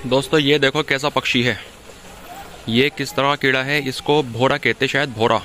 दोस्तों ये देखो कैसा पक्षी है। ये किस तरह कीड़ा है, इसको भोरा कहते, शायद भोरा।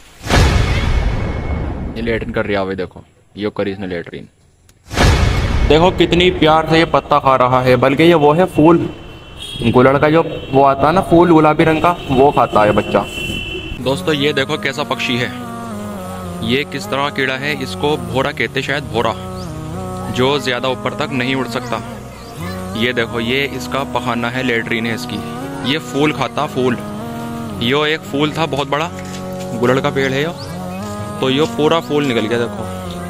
ये लेटरिन कर रहा है, देखो ये करी इसने लेटरिन। देखो कितनी प्यार से ये पत्ता खा रहा है, बल्कि ये वो है फूल, गुलड़ का जो वो आता है ना फूल गुलाबी रंग का, वो खाता है बच्चा। दोस्तों ये देखो कैसा पक्षी है। ये किस तरह कीड़ा है, इसको भोरा कहते, शायद भोरा, जो ज़्यादा ऊपर तक नहीं उड़ सकता। ये देखो ये इसका पखाना है, लेटरिन है इसकी। ये फूल खाता, फूल। यो एक फूल था बहुत बड़ा, गुलड़ का पेड़ है यो, तो यो पूरा फूल निकल गया। देखो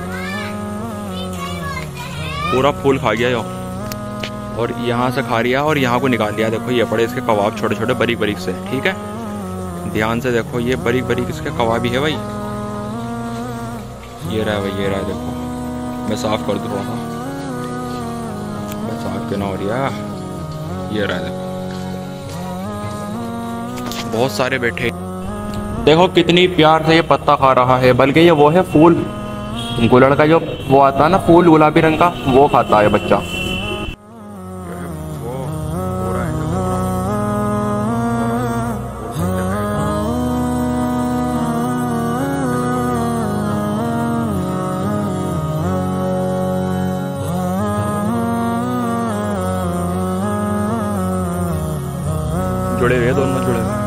पूरा फूल खा गया यो, और यहाँ से खा लिया और यहाँ को निकाल लिया। देखो ये पड़े इसके कबाब छोटे छोटे बारीक बारीक से, ठीक है, ध्यान से देखो ये बारीक बारीक इसके कबाब ही है भाई। ये रहा है भाई, ये रहा है, देखो मैं साफ कर दूँ थोड़ा सा, साफ क्यों ना हो रहा। ये रहा है देखो, बहुत सारे बैठे। देखो कितनी प्यार से ये पत्ता खा रहा है, बल्कि ये वो है फूल, गुलड़ का जो वो आता है ना फूल गुलाबी रंग का, वो खाता है बच्चा। जुड़े हुए दोनों, जुड़े हुए।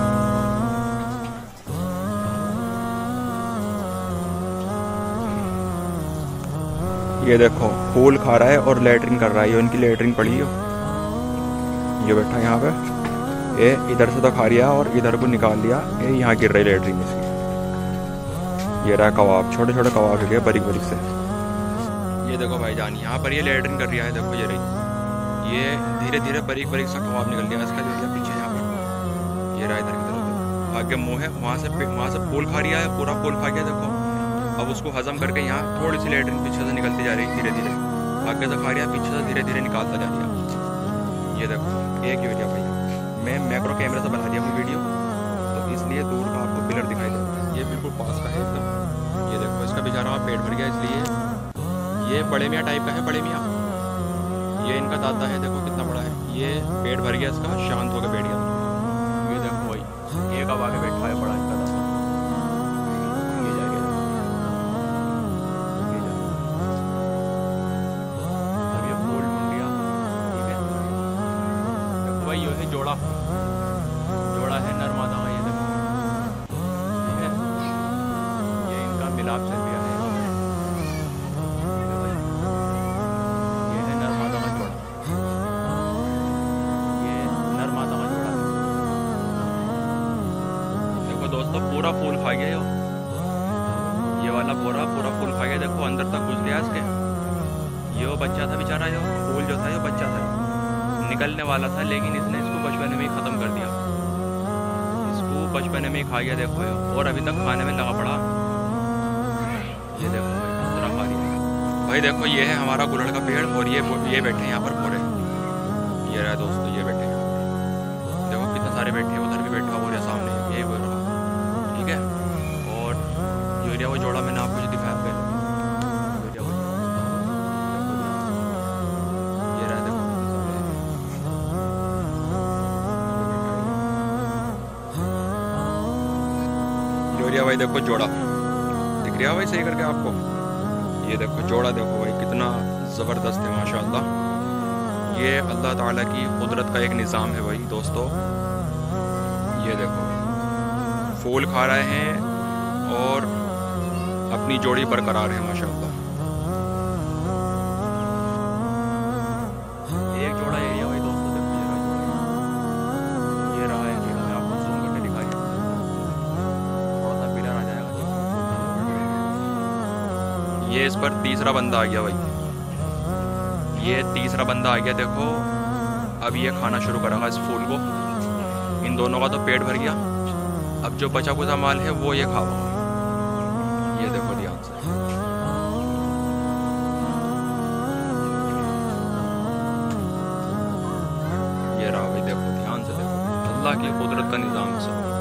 ये देखो फूल खा रहा है और लेटरिन कर रहा है। ये उनकी लेटरिन पड़ी है, ये बैठा यहाँ पे। ये इधर से तो खा लिया और इधर को निकाल लिया, ये यहाँ गिर रही लेटरिन इसकी। ये रहा कबाब, छोटे छोटे कबाब है बारीक बारीक से। ये देखो भाईजान यहाँ पर ये लेटरिन कर रहा है, देखो ये रही। ये धीरे धीरे बारीक बारीक सा कबाब निकल गया इसका, जो पीछे यहाँ पर। ये रहा इधर की तरफ, आगे मुँह है, वहाँ से फूल खा रहा है, पूरा फूल खा गया। देखो अब उसको हजम करके यहाँ थोड़ी सी लेटरिन पीछे से निकलती जा रही है, धीरे धीरे आगे से खा रहा है, पीछे से धीरे धीरे निकालता जा रहा है। ये देखो एक ही वीडियो भाई, मैं मैक्रो कैमरे से बना दिया अपनी वीडियो, तो इसलिए दूर का आपको पिलर दिखाई दे रहा है। ये बिल्कुल पास का है एकदम। ये देखो इसका बेचारा पेट भर गया, इसलिए ये बड़े मियाँ टाइप का है, बड़े मियाँ। ये इनका दादा है, देखो कितना बड़ा है। ये पेट भर गया इसका, शांत होकर बैठ गया। ये देखो भाई एक अब आगे बैठा है बड़ा इनका दादा। भाई ये है जोड़ा, जोड़ा है नर मादा का। ये देखो ठीक है, ये इनका मिलाप चल गया है। ये है नर मादा का जोड़ा, ये नर मादा का जोड़ा है। देखो दोस्तों पूरा फूल खा गया ये वाला पूरा फूल खा गया। देखो अंदर तक घुस गया इसके। ये बच्चा था बेचारा, ये फूल जो था ये बच्चा था, निकलने वाला था, लेकिन इसने इसको बचपन में ही ख़त्म कर दिया। इसको बचपन में ही खा गया देखो ये, और अभी तक खाने में लगा पड़ा। ये देखो भाई किस तरह खा रही है भाई। देखो ये है हमारा गुलड़ का पेड़, और ये बैठे यहाँ पर पूरे। ये रहा दोस्तों, ये बैठे यहाँ पर, देखो कितने सारे बैठे, उधर भी बैठा और ये सामने ये बोल रहा, ठीक है। और जो वो जोड़ा मैंने आपको जो दिखाया पहले, भाई देखो जोड़ा दिख रहा है भाई सही करके आपको। ये देखो जोड़ा, देखो भाई कितना ज़बरदस्त है माशाअल्लाह। ये अल्लाह ताला की कुदरत का एक निज़ाम है भाई दोस्तों। ये देखो फूल खा रहे हैं और अपनी जोड़ी बरकरार है माशाअल्लाह। एक जोड़ा एरिया भाई दोस्तों, देखो ये रहा है, मैं आपको जूम करके दिखाई, थोड़ा सा पिलर आ जाएगा। ये इस पर तीसरा बंदा आ गया भाई, ये तीसरा बंदा आ गया। देखो अब ये खाना शुरू करेगा इस फूल को। इन दोनों का तो पेट भर गया, अब जो बचा कुचा माल है वो ये खाओ। ये देखो ध्यान से, ये रहा भाई, देखो ध्यान से देखो, अल्लाह की कुदरत का निज़ाम है सब।